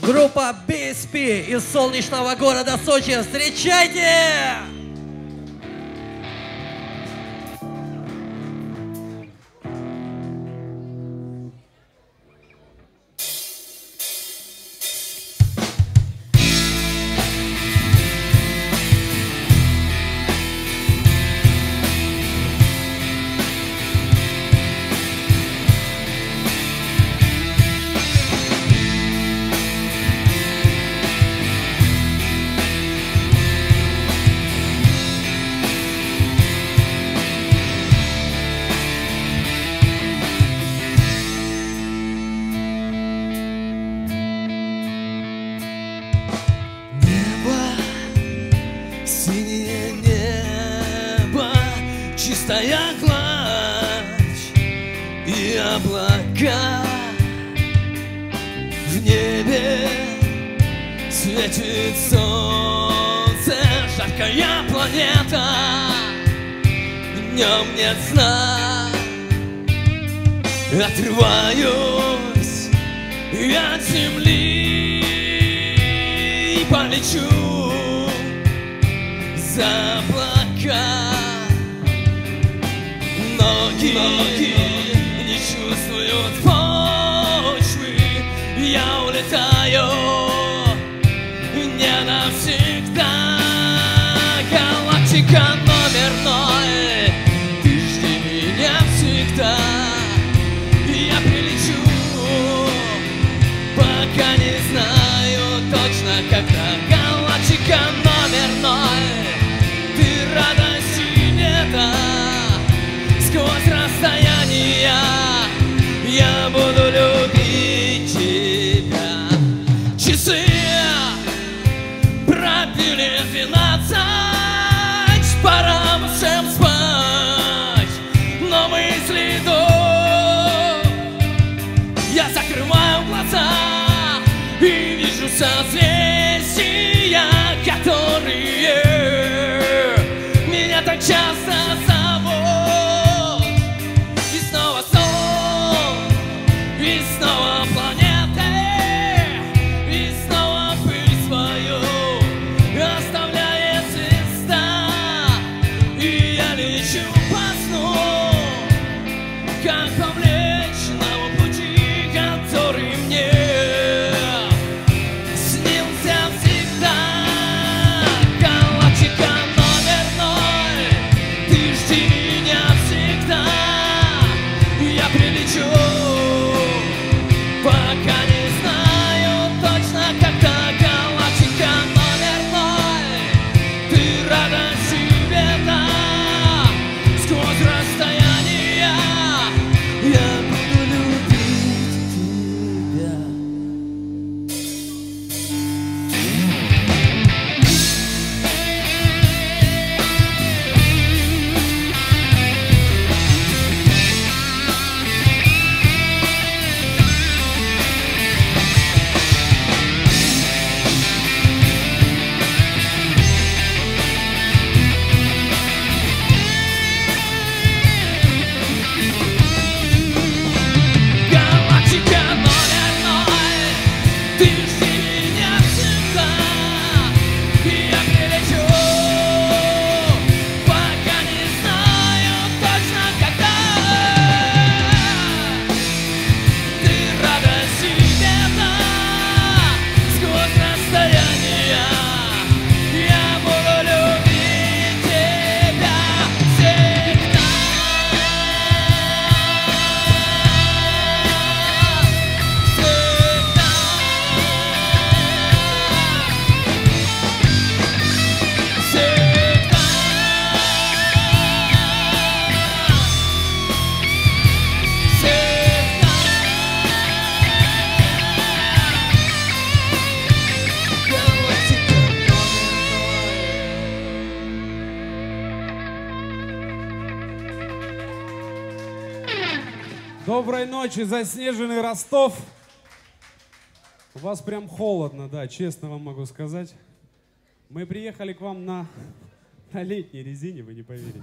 Группа BSP из солнечного города Сочи. Встречайте! Чистая гладь и облака. В небе светит солнце, жаркая планета. Днем нет сна, отрываюсь от земли и полечу за облака. Ноги не чувствуют почвы, я улетаю не навсегда. Галактика номер 0, ты жди меня всегда. Я прилечу, пока не знаю точно когда. Галактика номер 0, ты радость и беда. Сквозь расстояния я буду любить тебя. Часы пробили 12, пора всем спать, но мысли идут. Я закрываю глаза и вижу созвездия, которые меня так часто Доброй ночи, заснеженный Ростов. У вас прям холодно, да, честно вам могу сказать. Мы приехали к вам на летней резине, вы не поверите.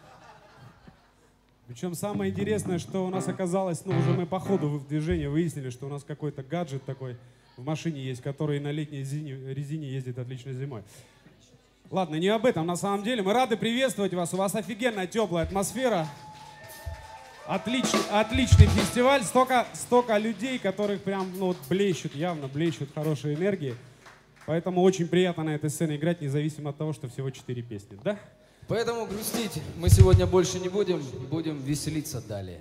Причем самое интересное, что у нас оказалось, ну уже мы по ходу в движении выяснили, что у нас какой-то гаджет такой в машине есть, который на летней резине ездит отлично зимой. Ладно, не об этом на самом деле. Мы рады приветствовать вас. У вас офигенная теплая атмосфера. Отличный фестиваль. Столько людей, которых прям блещут, явно блещут хорошей энергией. Поэтому очень приятно на этой сцене играть, независимо от того, что всего 4 песни. Да? Поэтому грустить мы сегодня больше не будем. Будем веселиться далее.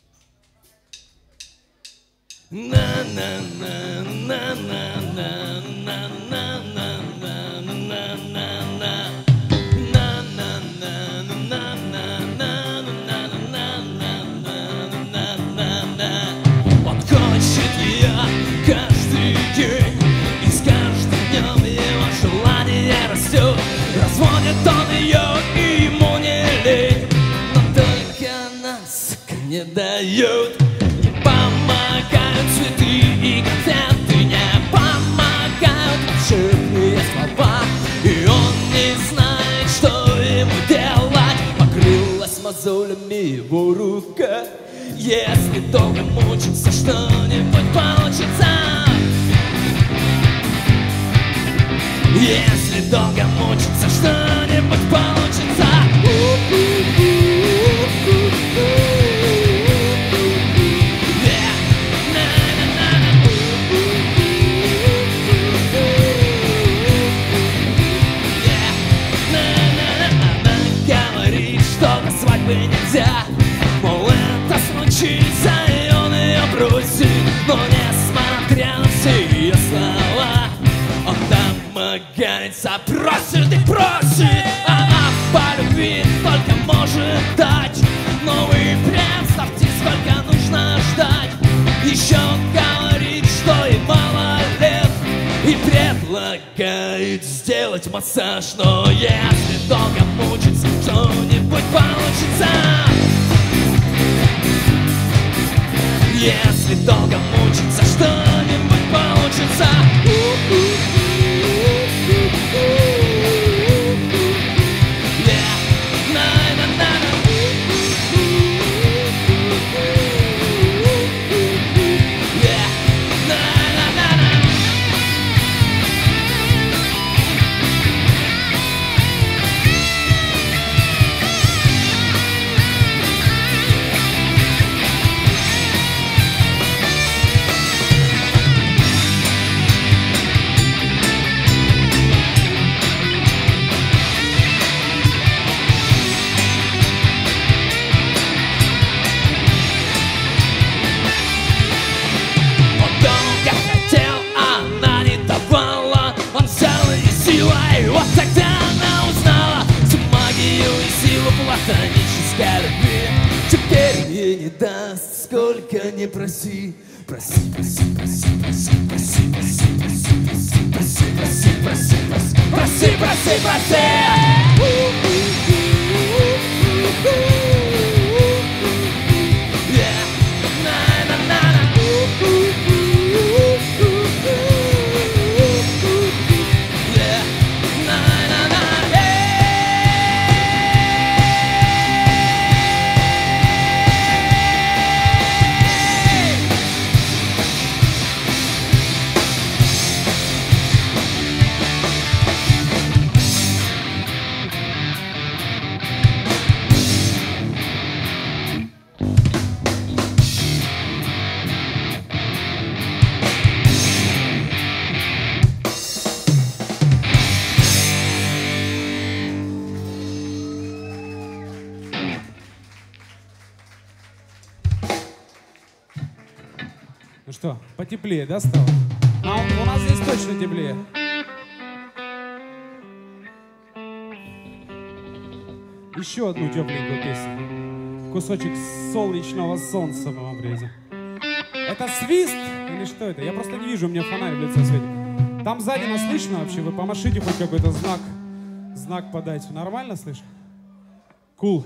Он хочет ее каждый день, и с каждым днем его желание растет. Разводит он ее, и ему не лень, но только нас не дают. Не помогают цветы и конфеты, не помогают волшебные слова, и он не знает, что ему делать. Покрылась мозолями его рука. Если долго мучиться, что-нибудь получится. Если долго мучиться, что-нибудь получится. Она говорит, что до свадьбы нельзя, мол, это случится, и он ее бросит. Но несмотря на все ее слова, он домогается, просит и просит. Она по любви только может дать. Но вы представьте, сколько нужно ждать. Еще он говорит, что ей мало лет, и предлагает сделать массаж. Но если долго мучиться, что-нибудь получится. Если долго мучиться, что-нибудь получится. Вот тогда она узнала всю магию и силу платонической любви. Теперь ей не даст, сколько не проси. Проси, проси, проси, проси, проси, проси, проси, проси, проси, проси, проси, проси, проси, проси. Ну что, потеплее, да, стало? А у нас здесь точно теплее. Еще одну тепленькую песню. Кусочек солнечного солнца мы вам привезем. Это свист или что это? Я просто не вижу, у меня фонарь в лицо светит. Там сзади нас слышно вообще? Вы помашите хоть какой-то знак подайте. Нормально слышно? Cool.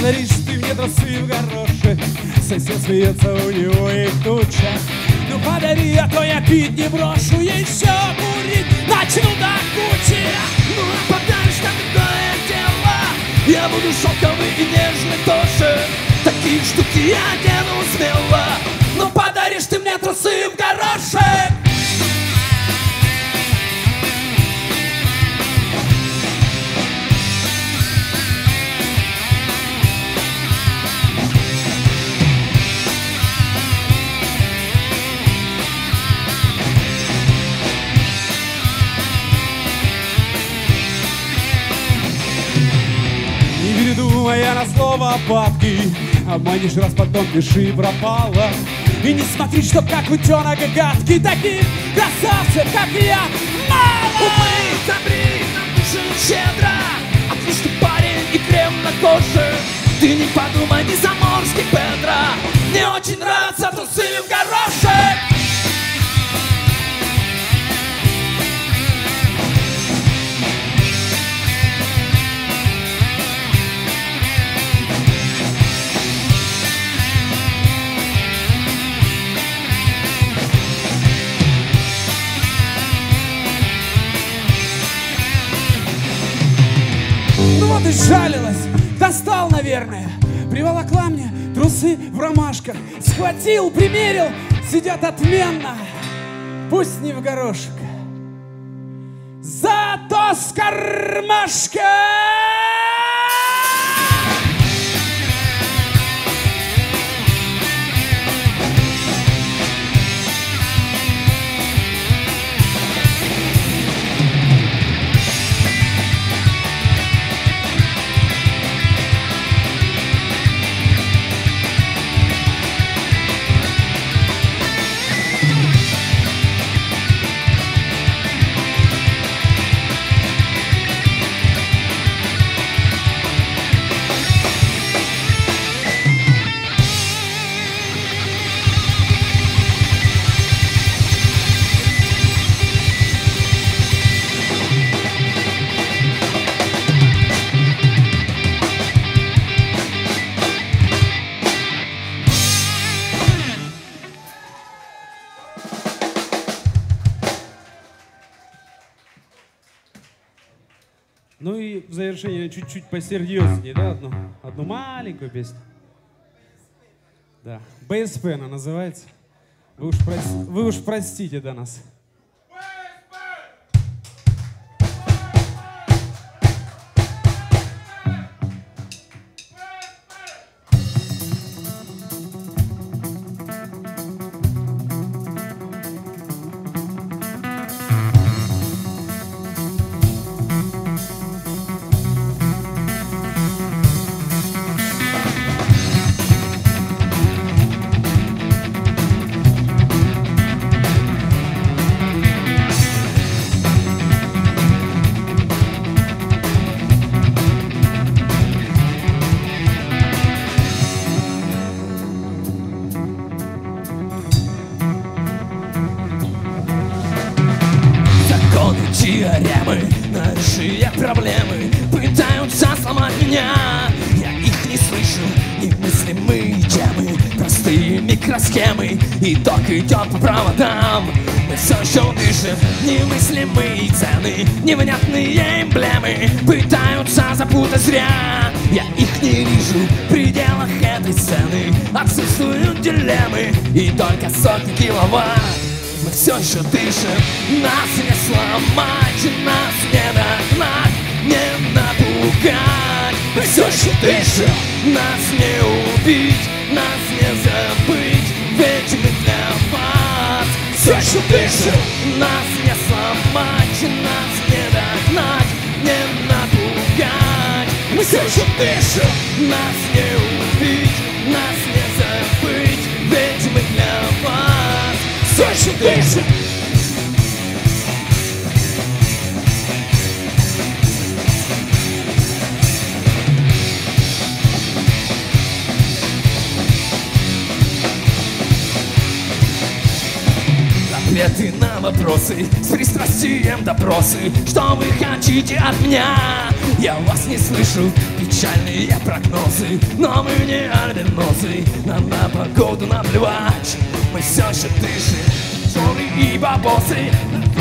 Подаришь ты мне трусы в горошек, сосед смеется, у него их туча. Ну подари, а то я пить не брошу, еще курить начну до кучи. Ну а подаришь нам другое дело, я буду шелковый и нежный тоже. Такие штуки я одену смело. Ну подаришь ты мне трусы в горошек. Думая на слово бабки, обманешь раз, потом пиши пропало. И не смотри, чтоб как утенок и гадкий, таких красавцев, как я, мало. Умей, добри, нам нужен щедро, отличный парень и крем на коже. Ты не подумай, не заморский Педро, мне очень нравятся трусы в горошек. Вот и жалилась, достал, наверное. Приволокла мне трусы в ромашках. Схватил, примерил, сидят отменно. Пусть не в горошек, зато с кармашка. Ну и в завершение чуть-чуть посерьезнее, да, одну маленькую песню. Да, БСП она называется. Вы уж простите до нас. Теоремы, наши проблемы пытаются сломать меня. Я их не слышу, немыслимые темы, простые микросхемы, и ток идет по проводам. Мы все еще дышим, немыслимые цены, невнятные эмблемы пытаются запутать зря. Я их не вижу в пределах этой сцены, отсутствуют дилеммы и только сотни киловатт. Мы все еще дышим, нас не сломать, нас не догнать, не напугать. Мы все еще дышим, нас не убить, нас не забыть, ведь мы для вас. Все еще дышим, нас не сломать, нас не догнать, не напугать. Мы все еще дышим, нас не убить, нас не забыть, ведь мы для вас. Все еще дышим. ответы на вопросы, с пристрастием допросы. Что вы хотите от меня? Я вас не слышу, печальные прогнозы. Но мы не альбиносы, нам на погоду наплевать. Мы все еще дышим, жоры и бабосы.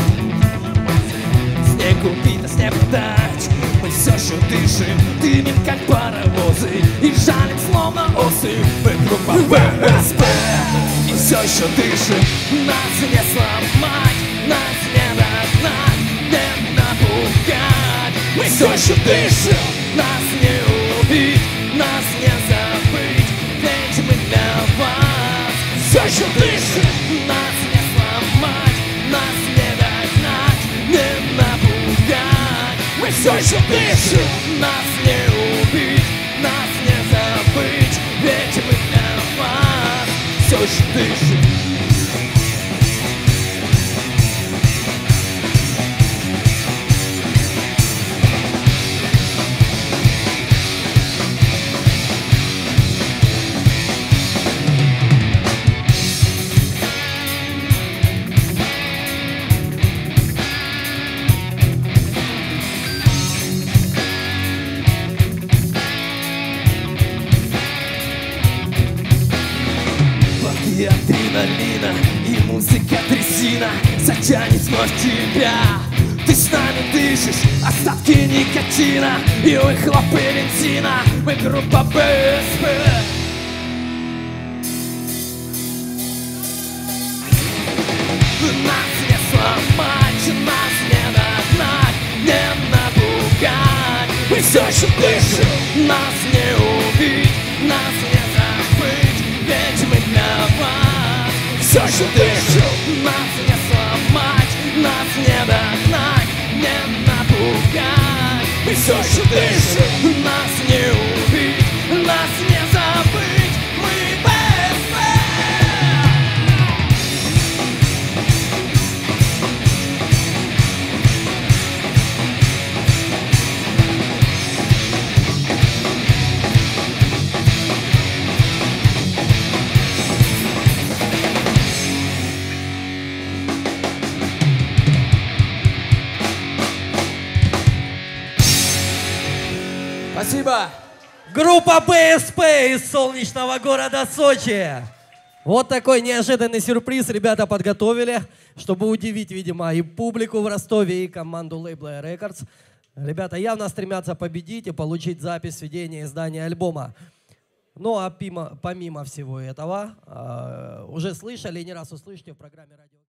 Снег купить, а снег продать. Мы все еще дышим, дымим как паровозы и жалим словно осы. Мы группа ВСП и все еще дышим. Нас не сломать, нас не догнать, не напугать. Мы все еще дышим, нас не убить, нас не забыть, ведь мы для вас. Все еще дышим, нас не сломать, нас не догнать, не напугать. Мы все еще дышим, нас не убить, нас не забыть, ведь мы для вас. Все еще дышим. И адреналина, и музыка трясина затянет вновь тебя. Ты с нами дышишь, остатки никотина и выхлопы бензина. Мы группа БСП. Нас не сломать, нас не догнать, не напугать. Мы все еще дышим, нас не убить, нас не забыть, ведь мы для вас. Все еще дышим, нас не сломать, нас не догнать, не напугать. Мы все еще дышим, нас не убить, нас не забыть, мы БСП. Спасибо. Группа БСП из солнечного города Сочи. Вот такой неожиданный сюрприз ребята подготовили, чтобы удивить, видимо, и публику в Ростове, и команду лейбла Records. Ребята явно стремятся победить и получить запись сведения издания альбома. Ну а помимо всего этого, уже слышали и не раз услышите в программе «Радио».